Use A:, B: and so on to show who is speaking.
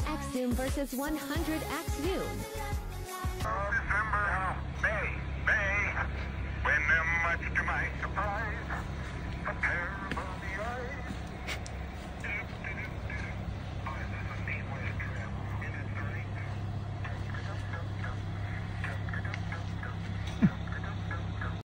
A: X Zoom versus 100 X Zoom.
B: December, May, when much to my surprise, a pair of